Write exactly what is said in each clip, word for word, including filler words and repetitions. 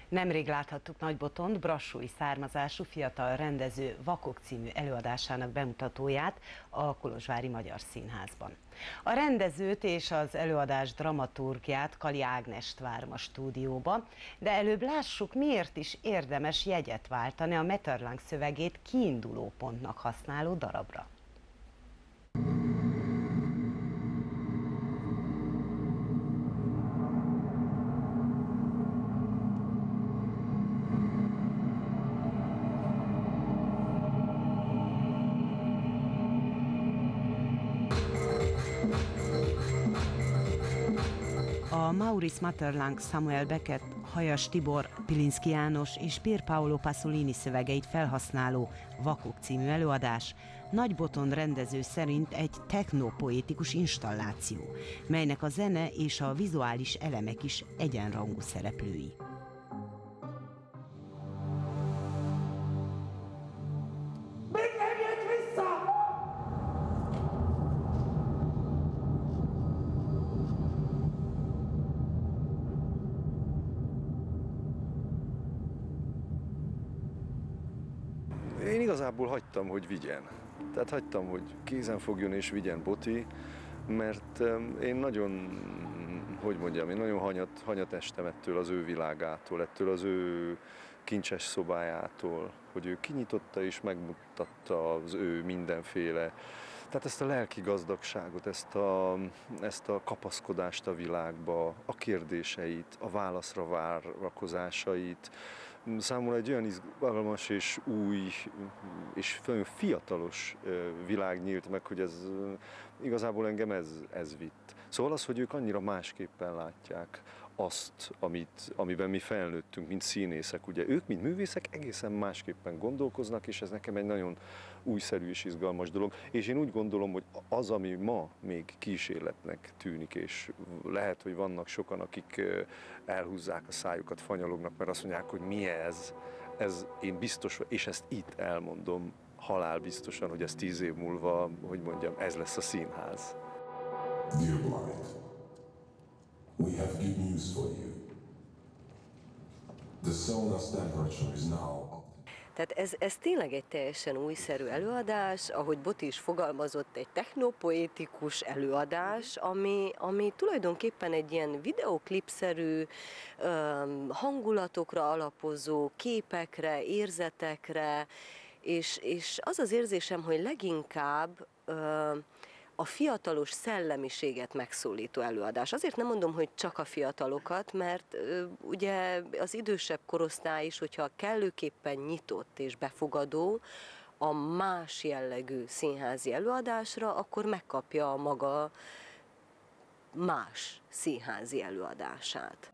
Nemrég láthattuk Nagybotont brassói származású fiatal rendező Vakok című előadásának bemutatóját a Kolozsvári Magyar Színházban. A rendezőt és az előadás dramaturgiát, Kali Ágnest várom a stúdióba, de előbb lássuk, miért is érdemes jegyet váltani a Maeterlinck szövegét kiinduló pontnak használó darabra. A Maurice Maeterlinck, Samuel Beckett, Hajas Tibor, Pilinszky János és Pier Paolo Pasolini szövegeit felhasználó Vakok című előadás Nagyboton rendező szerint egy technopoétikus installáció, melynek a zene és a vizuális elemek is egyenrangú szereplői. Én igazából hagytam, hogy vigyen. Tehát hagytam, hogy kézen fogjon és vigyen Boti, mert én nagyon, hogy mondjam, én nagyon hanyat, hanyat estem ettől az ő világától, ettől az ő kincses szobájától, hogy ő kinyitotta és megmutatta az ő mindenféle, tehát ezt a lelki gazdagságot, ezt a, ezt a kapaszkodást a világba, a kérdéseit, a válaszra várakozásait. Számomra egy olyan izgalmas és új és fiatalos világ nyílt meg, hogy ez igazából engem ez, ez vitt. Szóval az, hogy ők annyira másképpen látják azt, amit, amiben mi felnőttünk, mint színészek. Ugye ők, mint művészek, egészen másképpen gondolkoznak, és ez nekem egy nagyon újszerű és izgalmas dolog. És én úgy gondolom, hogy az, ami ma még kísérletnek tűnik, és lehet, hogy vannak sokan, akik elhúzzák a szájukat, fanyalognak, mert azt mondják, hogy mi ez, ez én biztos, és ezt itt elmondom, halálbiztosan, hogy ez tíz év múlva, hogy mondjam, ez lesz a színház. Dear Blind, we have good news for you. The sonar temperature is now up. Tehát ez, ez tényleg egy teljesen újszerű előadás, ahogy Boti is fogalmazott, egy technopoétikus előadás, ami, ami tulajdonképpen egy ilyen videoklipszerű, hangulatokra alapozó, képekre, érzetekre, és, és az az érzésem, hogy leginkább a fiatalos szellemiséget megszólító előadás. Azért nem mondom, hogy csak a fiatalokat, mert ö, ugye az idősebb korosztály is, hogyha kellőképpen nyitott és befogadó a más jellegű színházi előadásra, akkor megkapja a maga más színházi előadását.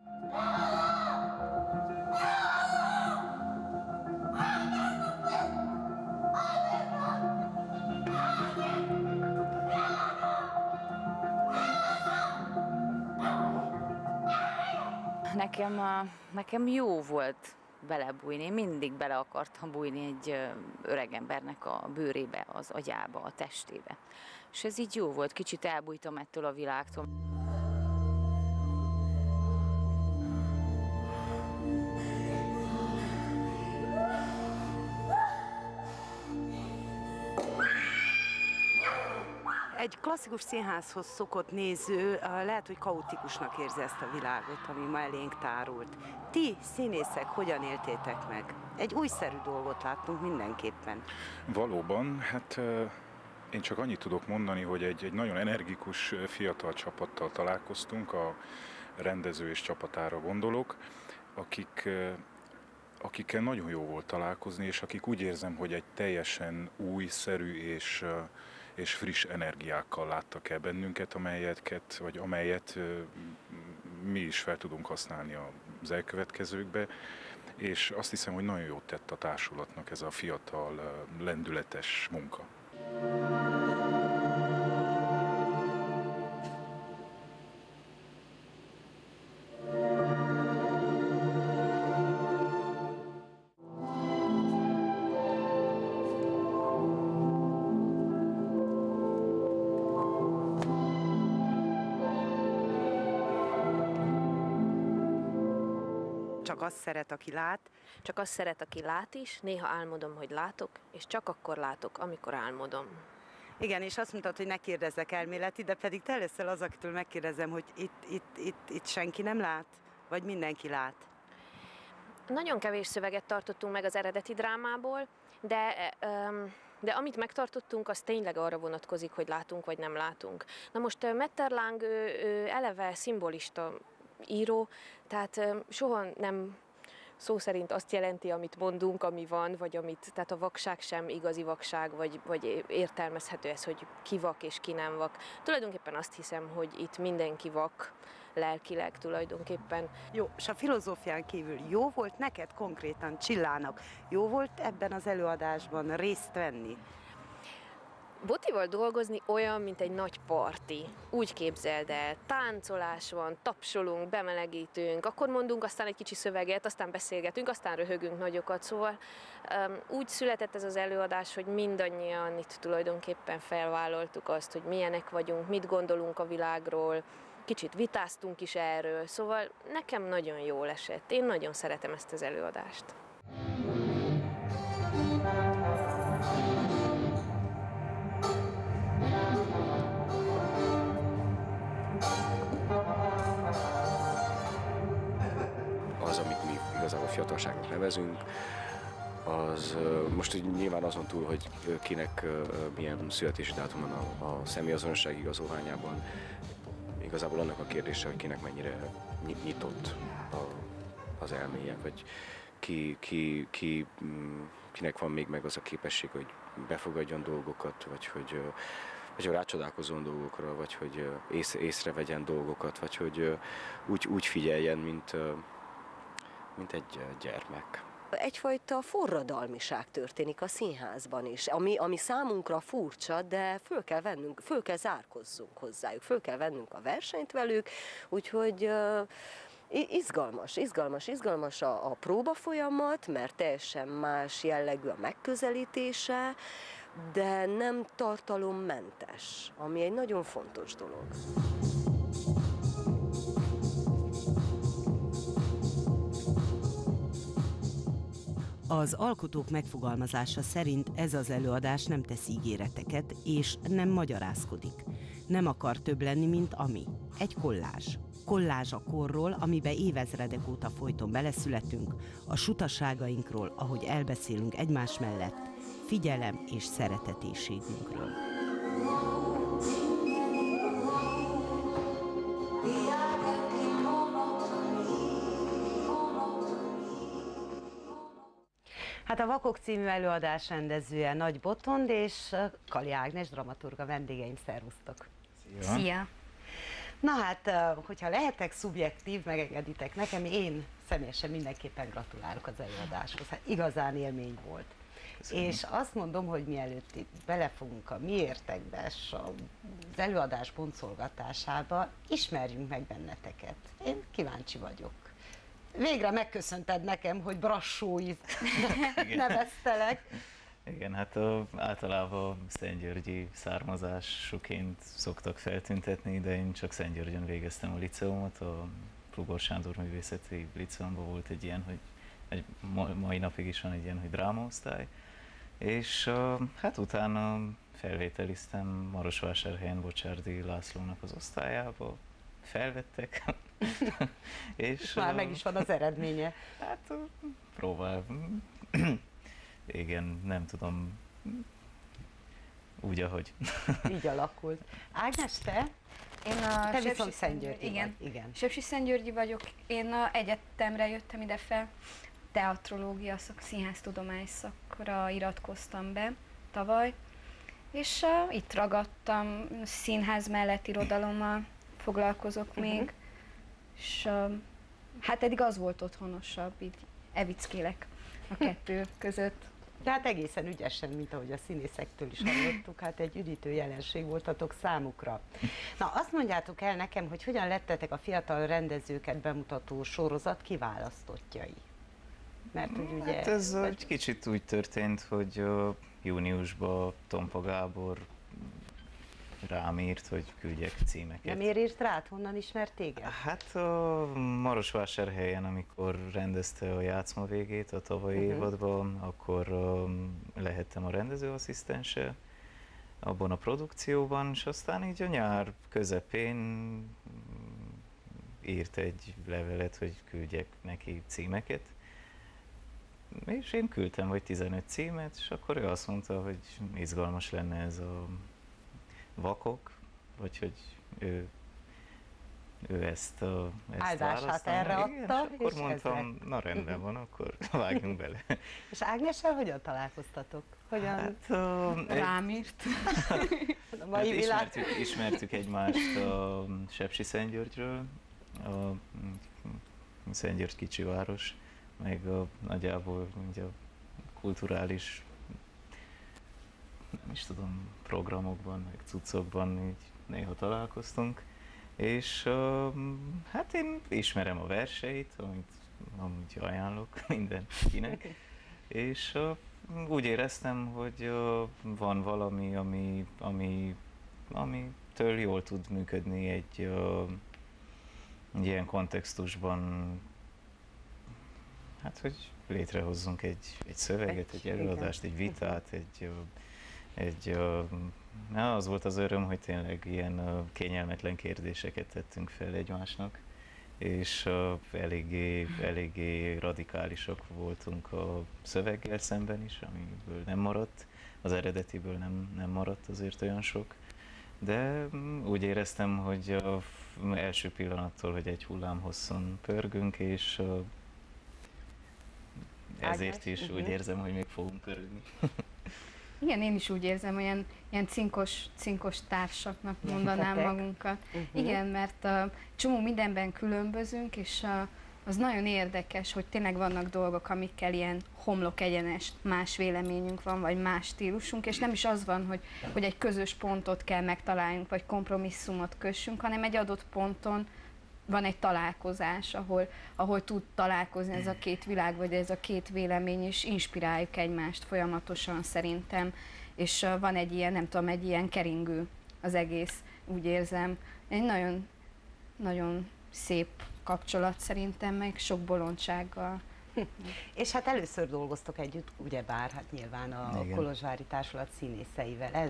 Nekem, nekem jó volt belebújni, én mindig bele akartam bújni egy öregembernek a bőrébe, az agyába, a testébe. És ez így jó volt, kicsit elbújtam ettől a világtól. Egy klasszikus színházhoz szokott néző lehet, hogy kaotikusnak érzi ezt a világot, ami ma elénk tárult. Ti, színészek, hogyan éltétek meg? Egy újszerű dolgot láttunk mindenképpen. Valóban, hát én csak annyit tudok mondani, hogy egy, egy nagyon energikus fiatal csapattal találkoztunk, a rendező és csapatára gondolok, akik, akikkel nagyon jó volt találkozni, és akik úgy érzem, hogy egy teljesen újszerű és és friss energiákkal láttak el bennünket, amelyet, vagy amelyet mi is fel tudunk használni az elkövetkezőkbe, és azt hiszem, hogy nagyon jót tett a társulatnak ez a fiatal, lendületes munka. csak csak azt szeret, aki lát. Csak azt szeret, aki lát is, néha álmodom, hogy látok, és csak akkor látok, amikor álmodom. Igen, és azt mondtad, hogy ne kérdezzek elméleti, de pedig te leszel az, akitől megkérdezem, hogy itt, itt, itt, itt senki nem lát? Vagy mindenki lát? Nagyon kevés szöveget tartottunk meg az eredeti drámából, de, de amit megtartottunk, az tényleg arra vonatkozik, hogy látunk vagy nem látunk. Na most Metterlang ő, ő eleve szimbolista író, tehát soha nem szó szerint azt jelenti, amit mondunk, ami van, vagy amit, tehát a vakság sem igazi vakság, vagy, vagy értelmezhető ez, hogy ki vak és ki nem vak. Tulajdonképpen azt hiszem, hogy itt mindenki vak, lelkileg tulajdonképpen. Jó, és a filozófián kívül jó volt neked konkrétan, Csillának, jó volt ebben az előadásban részt venni? Botival dolgozni olyan, mint egy nagy parti. Úgy képzeld el, táncolás van, tapsolunk, bemelegítünk, akkor mondunk aztán egy kicsi szöveget, aztán beszélgetünk, aztán röhögünk nagyokat. Szóval um, úgy született ez az előadás, hogy mindannyian itt tulajdonképpen felvállaltuk azt, hogy milyenek vagyunk, mit gondolunk a világról, kicsit vitáztunk is erről, szóval nekem nagyon jól esett. Én nagyon szeretem ezt az előadást. Az, amit mi igazából fiatalságnak nevezünk, az most úgy nyilván azon túl, hogy kinek milyen születési dátum van a, a személyazonosság igazolványában, igazából annak a kérdése, hogy kinek mennyire nyitott a, az elméje, vagy ki, ki, ki, kinek van még meg az a képesség, hogy befogadjon dolgokat, vagy hogy, vagy rácsodálkozzon dolgokra, vagy hogy ész, észrevegyen dolgokat, vagy hogy úgy, úgy figyeljen, mint, mint egy gyermek. Egyfajta forradalmiság történik a színházban is, ami, ami számunkra furcsa, de föl kell vennünk, föl kell zárkozzunk hozzájuk, föl kell vennünk a versenyt velük, úgyhogy uh, izgalmas, izgalmas, izgalmas a, a próba folyamat, mert teljesen más jellegű a megközelítése, de nem tartalommentes, ami egy nagyon fontos dolog. Az alkotók megfogalmazása szerint ez az előadás nem tesz ígéreteket, és nem magyarázkodik. Nem akar több lenni, mint ami. Egy kollázs. Kollázs a korról, amibe évezredek óta folyton beleszületünk, a sutaságainkról, ahogy elbeszélünk egymás mellett, figyelem és szeretetéségünkről. Hát a Vakok című előadás rendezője Nagy Botond és Kali Ágnes, dramaturga vendégeim, szervusztok! Szia! Szia. Na hát, hogyha lehetek szubjektív, megengeditek nekem, én személyesen mindenképpen gratulálok az előadáshoz. Hát igazán élmény volt. Köszönöm. És azt mondom, hogy mielőtt itt belefogunk a miértekbe, az előadás boncolgatásába, ismerjünk meg benneteket. Én kíváncsi vagyok. Végre megköszönted nekem, hogy Brassói neveztelek. Igen, hát a, általában szentgyörgyi származásúként szoktak feltüntetni, de én csak Szentgyörgyön végeztem a liceumot, a Flugor Sándor Művészeti Liceumban volt egy ilyen, hogy egy mai napig is van egy ilyen, hogy drámaosztály, és uh, hát utána felvételiztem Marosvásárhelyen Bocsárdi Lászlónak az osztályába, felvettek, és már uh, meg is van az eredménye. Hát uh, próbál. Igen, nem tudom, úgy, ahogy. Így alakult. Ágnes, te? Én a te viszont Szentgyörgyi igen. vagy. Igen. Söpsi Szentgyörgyi vagyok. Én a egyetemre jöttem ide fel, teatrológia szak, színháztudomány szakra iratkoztam be tavaly, és uh, itt ragadtam, színház mellett irodalommal foglalkozok uh-huh. még, és uh, hát eddig az volt otthonosabb, így evickélek a kettő között. De hát egészen ügyesen, mint ahogy a színészektől is hallottuk, hát egy üdítő jelenség voltatok számukra. Na, azt mondjátok el nekem, hogy hogyan lettetek a fiatal rendezőket bemutató sorozat kiválasztottjai? Mert hogy ugye... Hát ez vagy... egy kicsit úgy történt, hogy uh, júniusban Tompa Gábor rám írt, hogy küldjek címeket. Nem miért írt rád? Honnan ismert téged? Hát a Marosvásárhelyen, amikor rendezte a játszma végét a tavalyi uh-huh. évadban, akkor um, lehettem a rendezőasszisztense abban a produkcióban, és aztán így a nyár közepén írt egy levelet, hogy küldjek neki címeket. És én küldtem, hogy tizenöt címet, és akkor ő azt mondta, hogy izgalmas lenne ez a vakok, vagy hogy ő, ő ezt, a, ezt áldását erre igen, adta, és akkor és mondtam, ezek. na rendben van, akkor vágjunk bele. És Ágnessel hogyan találkoztatok? Hogyan? Hát, uh, Rám írt. A mai hát világ. ismertük, ismertük egymást a Sepsiszentgyörgyről, a Szentgyörgy kicsi város, meg a, nagyjából ugye, a kulturális, nem is tudom, programokban, meg cuccokban így néha találkoztunk, és uh, hát én ismerem a verseit, amit amúgy ajánlok mindenkinek, és uh, úgy éreztem, hogy uh, van valami, ami, ami, amitől jól tud működni egy, uh, egy ilyen kontextusban, hát hogy létrehozzunk egy, egy szöveget, egy, egy előadást, egy vitát, egy, egy, na, az volt az öröm, hogy tényleg ilyen kényelmetlen kérdéseket tettünk fel egymásnak, és eléggé, eléggé radikálisak voltunk a szöveggel szemben is, amiből nem maradt, az eredetiből nem, nem maradt azért olyan sok, de úgy éreztem, hogy az első pillanattól, hogy egy hullámhosszon pörgünk, és ezért is úgy érzem, hogy még fogunk pörögni. Igen, én is úgy érzem, hogy ilyen, ilyen cinkos, cinkos társaknak mondanám magunkat. Uh-huh. Igen, mert a csomó mindenben különbözünk, és a, az nagyon érdekes, hogy tényleg vannak dolgok, amikkel ilyen homlok egyenes más véleményünk van, vagy más stílusunk, és nem is az van, hogy, hogy egy közös pontot kell megtaláljunk, vagy kompromisszumot kössünk, hanem egy adott ponton van egy találkozás, ahol, ahol tud találkozni ez a két világ, vagy ez a két vélemény, és inspiráljuk egymást folyamatosan szerintem, és uh, van egy ilyen, nem tudom, egy ilyen keringő az egész, úgy érzem. Egy nagyon, nagyon szép kapcsolat szerintem, meg sok bolondsággal. És hát először dolgoztok együtt, ugyebár, hát nyilván a Igen. Kolozsvári Társulat színészeivel. Ez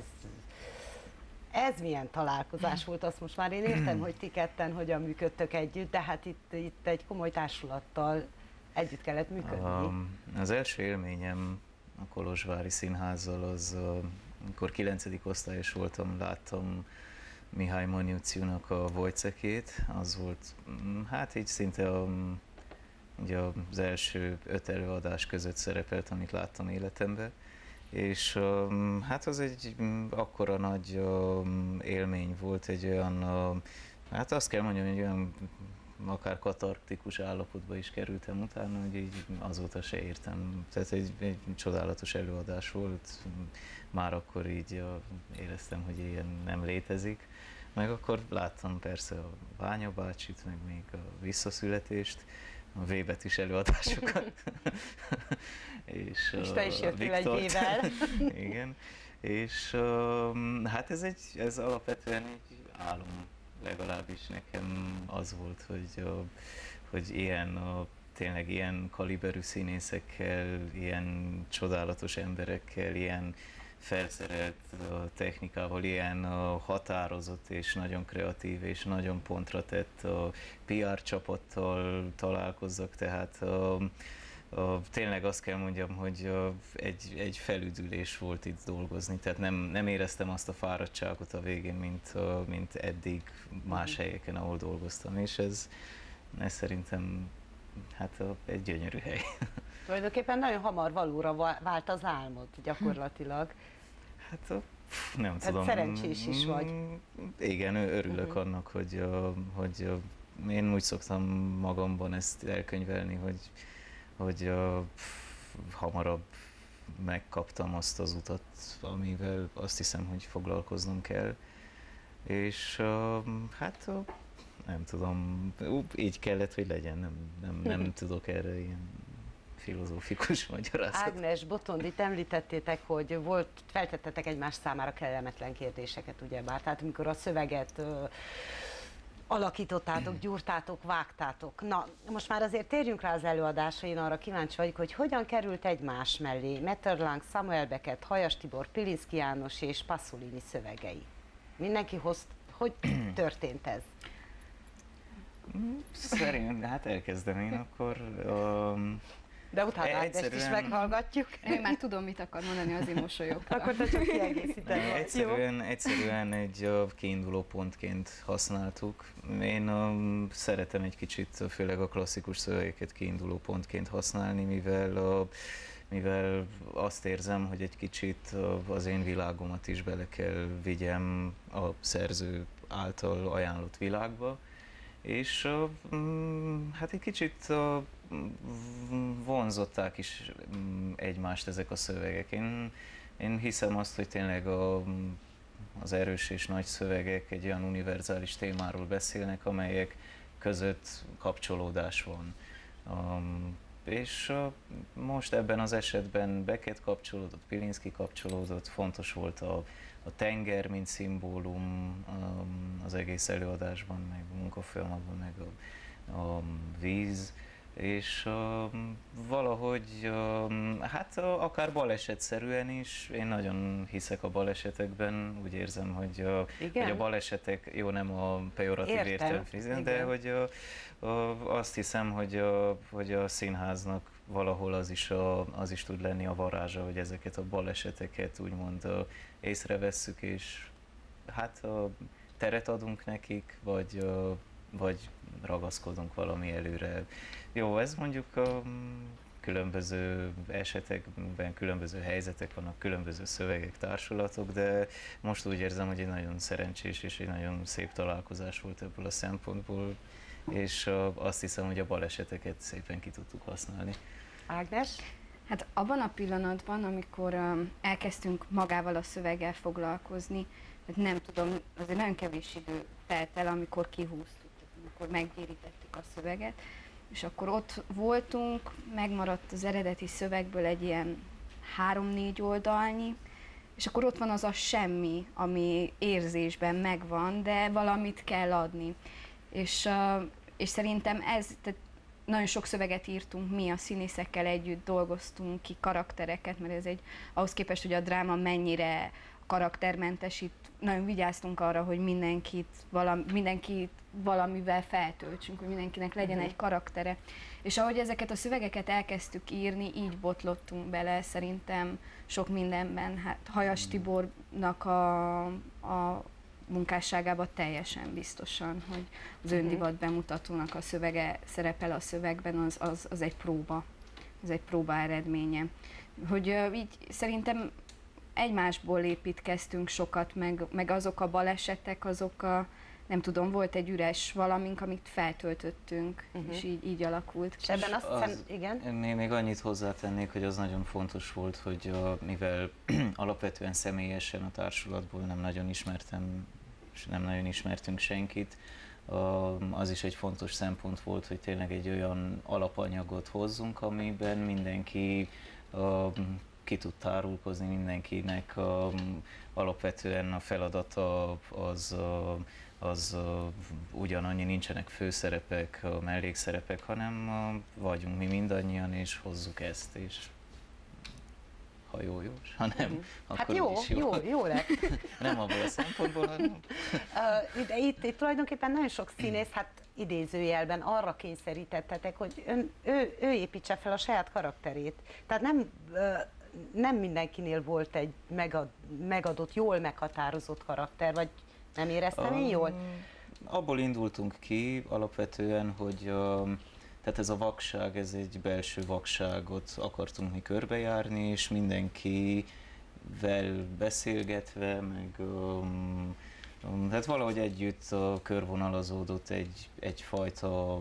Ez milyen találkozás volt, azt most már én értem, hogy ti ketten hogyan működtök együtt, de hát itt, itt egy komoly társulattal együtt kellett működni. Um, az első élményem a Kolozsvári Színházzal az, uh, amikor kilencedik osztályos voltam, láttam Mihály Manyuciunak a Wojciechét, az volt, hát így szinte a, ugye az első öt előadás között szerepelt, amit láttam életemben. És um, hát az egy um, akkora nagy um, élmény volt, egy olyan, uh, hát azt kell mondjam, hogy olyan akár katarktikus állapotba is kerültem utána, hogy így azóta se értem. Tehát egy, egy csodálatos előadás volt, már akkor így uh, éreztem, hogy ilyen nem létezik. Meg akkor láttam persze a Ványa bácsit, meg még a Visszaszületést, a V-betűs előadásokat. és, és te is jöttél egy Viktort. V-vel. Igen. És um, hát ez, egy, ez alapvetően egy álom, legalábbis nekem az volt, hogy, uh, hogy ilyen, uh, tényleg ilyen kaliberű színészekkel, ilyen csodálatos emberekkel, ilyen felszerelt uh, technikával, ilyen uh, határozott és nagyon kreatív és nagyon pontra tett uh, pé er csapattal találkozzak, tehát uh, uh, tényleg azt kell mondjam, hogy uh, egy, egy felüdülés volt itt dolgozni, tehát nem, nem éreztem azt a fáradtságot a végén, mint, uh, mint eddig más helyeken, ahol dolgoztam, és ez, ez szerintem hát uh, egy gyönyörű hely. Tulajdonképpen nagyon hamar valóra vált az álmod gyakorlatilag. Hát nem Tehát tudom. szerencsés is vagy. Igen, örülök Uh-huh. annak, hogy, hogy én úgy szoktam magamban ezt elkönyvelni, hogy, hogy hamarabb megkaptam azt az utat, amivel azt hiszem, hogy foglalkoznom kell. És hát nem tudom, így kellett, hogy legyen, nem, nem, nem tudok erre ilyen filozófikus magyarázat. Ágnes, Botondit említettétek, hogy volt, feltettetek egymás számára kellemetlen kérdéseket, ugyebár. Tehát amikor a szöveget ö, alakítottátok, gyúrtátok, vágtátok. Na, most már azért térjünk rá az előadásra, én arra kíváncsi vagyok, hogy hogyan került egymás mellé Metterlang, Samuel Beckett, Hajas Tibor, Pilinszky János és Pasolini szövegei. Mindenki hoz, hogy történt ez? Szerintem, hát elkezdem én akkor. Um, De utána Ágnest is meghallgatjuk. Én már tudom, mit akar mondani, azért mosolyogtam. Akkor te csak kiegészíted. Egyszerűen, egyszerűen egy uh, kiinduló pontként használtuk. Én um, szeretem egy kicsit, főleg a klasszikus szövegeket kiinduló pontként használni, mivel, uh, mivel azt érzem, hogy egy kicsit uh, az én világomat is bele kell vigyem a szerző által ajánlott világba. És uh, hát egy kicsit uh, vonzották is egymást ezek a szövegek. Én, én hiszem azt, hogy tényleg a, az erős és nagy szövegek egy olyan univerzális témáról beszélnek, amelyek között kapcsolódás van. Um, és uh, most ebben az esetben Beckett kapcsolódott, Pilinszky kapcsolódott, fontos volt a a tenger, mint szimbólum az egész előadásban, meg a munkafolyamatban, meg a, a víz, és um, valahogy, um, hát akár balesetszerűen is, én nagyon hiszek a balesetekben, úgy érzem, hogy a, hogy a balesetek, jó, nem a pejoratív értelemben, de hogy a, a, azt hiszem, hogy a, hogy a színháznak valahol az is, a, az is tud lenni a varázsa, hogy ezeket a baleseteket úgymond a, észrevesszük, és hát a teret adunk nekik, vagy, a, vagy ragaszkodunk valami előre. Jó, ez mondjuk a különböző esetekben, különböző helyzetek vannak, különböző szövegek, társulatok, de most úgy érzem, hogy egy nagyon szerencsés és egy nagyon szép találkozás volt ebből a szempontból, és azt hiszem, hogy a baleseteket szépen ki tudtuk használni. Ágnes? Hát abban a pillanatban, amikor um, elkezdtünk magával a szöveggel foglalkozni, hát nem tudom, azért nagyon kevés idő telt el, amikor kihúztuk, amikor meggyérítettük a szöveget, és akkor ott voltunk, megmaradt az eredeti szövegből egy ilyen három-négy oldalnyi, és akkor ott van az a semmi, ami érzésben megvan, de valamit kell adni. És, uh, és szerintem ez, tehát nagyon sok szöveget írtunk, mi a színészekkel együtt dolgoztunk ki karaktereket, mert ez egy, ahhoz képest, hogy a dráma mennyire karaktermentes, itt nagyon vigyáztunk arra, hogy mindenkit, valami, mindenkit valamivel feltöltsünk, hogy mindenkinek legyen egy karaktere. És ahogy ezeket a szövegeket elkezdtük írni, így botlottunk bele szerintem sok mindenben. Hát Hajas Tibornak a, a munkásságában teljesen biztosan, hogy az öndivat bemutatónak a szövege szerepel a szövegben, az, az, az egy próba, az egy próba eredménye. Hogy uh, így szerintem egymásból építkeztünk sokat, meg, meg azok a balesetek, azok a, nem tudom, volt egy üres valamink, amit feltöltöttünk, uh-huh. és így, így alakult. És ebben azt hiszem, igen? Én még annyit hozzátennék, hogy az nagyon fontos volt, hogy a, mivel alapvetően személyesen a társulatból nem nagyon ismertem, és nem nagyon ismertünk senkit, az is egy fontos szempont volt, hogy tényleg egy olyan alapanyagot hozzunk, amiben mindenki ki tud tárulkozni, mindenkinek alapvetően a feladata az, az ugyanannyi, nincsenek főszerepek, mellékszerepek, hanem vagyunk mi mindannyian, és hozzuk ezt, és ha jó, jó, ha nem, mm. akkor hát jó, is jó. jó, jó lett. Nem abból a szempontból, hanem... Uh, itt, itt, itt tulajdonképpen nagyon sok színész, hát idézőjelben arra kényszerítettetek, hogy ön, ő, ő építse fel a saját karakterét. Tehát nem, uh, nem mindenkinél volt egy megad, megadott, jól meghatározott karakter, vagy nem éreztem én jól? Abból indultunk ki alapvetően, hogy uh, tehát ez a vakság, ez egy belső vakságot akartunk mi körbejárni, és mindenkivel beszélgetve, meg um, um, tehát valahogy együtt uh, körvonalazódott egy, egyfajta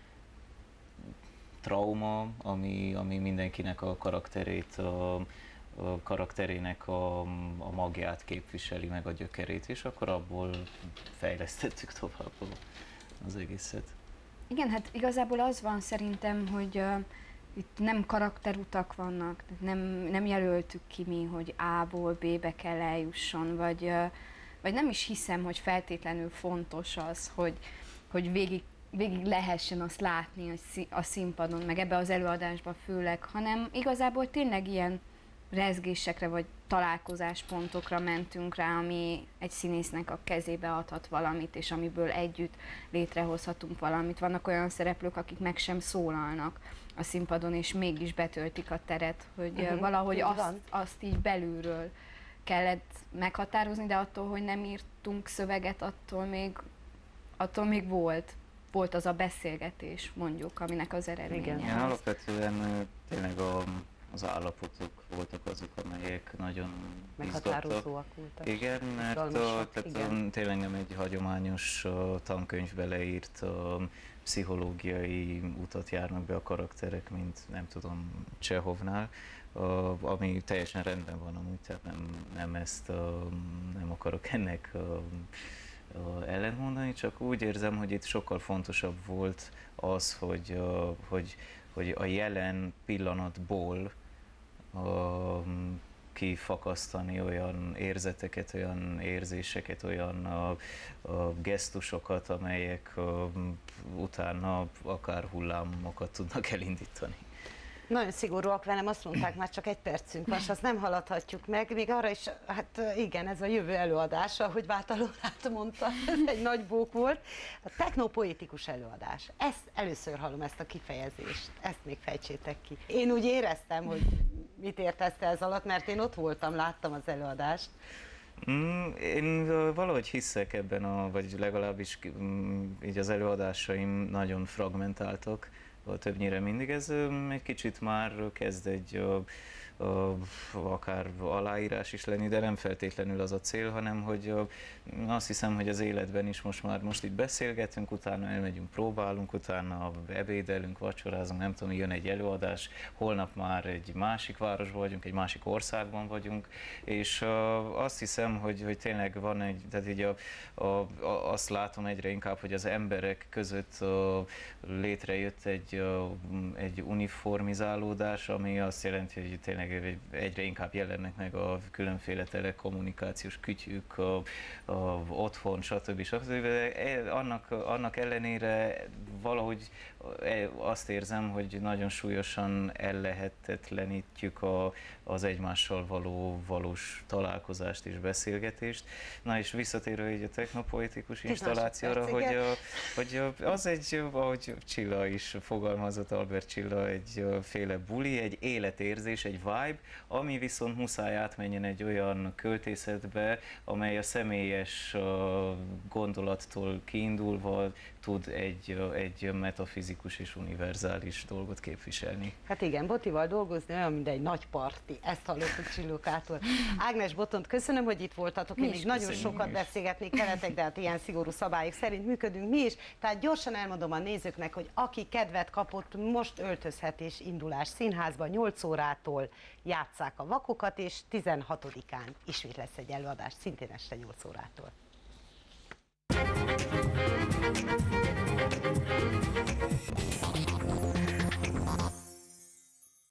trauma, ami, ami mindenkinek a karakterét, a, a karakterének a, a magját képviseli, meg a gyökerét, és akkor abból fejlesztettük tovább az egészet. Igen, hát igazából az van szerintem, hogy uh, itt nem karakterutak vannak, nem, nem jelöltük ki mi, hogy A-ból B-be kell eljusson, vagy, vagy nem is hiszem, hogy feltétlenül fontos az, hogy, hogy végig, végig lehessen azt látni a színpadon, meg ebbe az előadásban főleg, hanem igazából tényleg ilyen rezgésekre vagy találkozáspontokra mentünk rá, ami egy színésznek a kezébe adhat valamit, és amiből együtt létrehozhatunk valamit. Vannak olyan szereplők, akik meg sem szólalnak a színpadon, és mégis betöltik a teret, hogy uh-huh. valahogy azt, azt így belülről kellett meghatározni, de attól, hogy nem írtunk szöveget, attól még, attól még volt. Volt az a beszélgetés, mondjuk, aminek az eredménye. Igen, igen, alapvetően tényleg a az állapotok voltak azok, amelyek nagyon meghatározóak voltak. Igen, mert a, tehát igen. tényleg nem egy hagyományos a tankönyvbe leírt a pszichológiai utat járnak be a karakterek, mint nem tudom, Csehovnál, a, ami teljesen rendben van amúgy, tehát nem, nem ezt a, nem akarok ennek a, a ellentmondani, csak úgy érzem, hogy itt sokkal fontosabb volt az, hogy, a, hogy hogy a jelen pillanatból um, kifakasztani olyan érzeteket, olyan érzéseket, olyan uh, uh, gesztusokat, amelyek uh, utána akár hullámokat tudnak elindítani. Nagyon szigorúak velem, azt mondták, már csak egy percünk van, és azt nem haladhatjuk meg. Még arra is, hát igen, ez a jövő előadása, ahogy Váltalórát mondta, ez egy nagy bók volt. A technopoetikus előadás. Ezt először hallom, ezt a kifejezést. Ezt még fejtsétek ki. Én úgy éreztem, hogy mit értesz ez alatt, mert én ott voltam, láttam az előadást. Mm, én valahogy hiszek ebben, a, vagy legalábbis mm, így az előadásaim nagyon fragmentáltak. Többnyire mindig ez egy kicsit már kezd egy akár aláírás is lenni, de nem feltétlenül az a cél, hanem hogy azt hiszem, hogy az életben is most már most itt beszélgetünk, utána elmegyünk, próbálunk, utána ebédelünk, vacsorázunk, nem tudom, jön egy előadás, holnap már egy másik városban vagyunk, egy másik országban vagyunk, és azt hiszem, hogy, hogy tényleg van egy, tehát így a, a, a, azt látom egyre inkább, hogy az emberek között létrejött egy, egy uniformizálódás, ami azt jelenti, hogy tényleg egyre inkább jelennek meg a különféle telekommunikációs kütyük, a, a otthon, stb. stb. De annak, annak ellenére valahogy azt érzem, hogy nagyon súlyosan ellehetetlenítjük a, az egymással való valós találkozást és beszélgetést. Na és visszatérve így a technopoetikus installációra, hogy, a, hogy az egy, ahogy Csilla is fogalmazott, Albert Csilla, egy féle buli, egy életérzés, egy vibe, ami viszont muszáj átmenjen egy olyan költészetbe, amely a személyes gondolattól kiindulva tud egy, egy metafizikus és univerzális dolgot képviselni. Hát igen, Botival dolgozni olyan, mint egy nagy parti. Ezt hallottuk Csillókától. Ágnes Botont, köszönöm, hogy itt voltatok. Én még nagyon sokat beszélgetnék veletek, de hát ilyen szigorú szabályok szerint működünk mi is. Tehát gyorsan elmondom a nézőknek, hogy aki kedvet kapott, most öltözhet és indulás színházban nyolc órától játsszák a vakokat, és tizenhatodikán ismét lesz egy előadás, szintén este nyolc órától.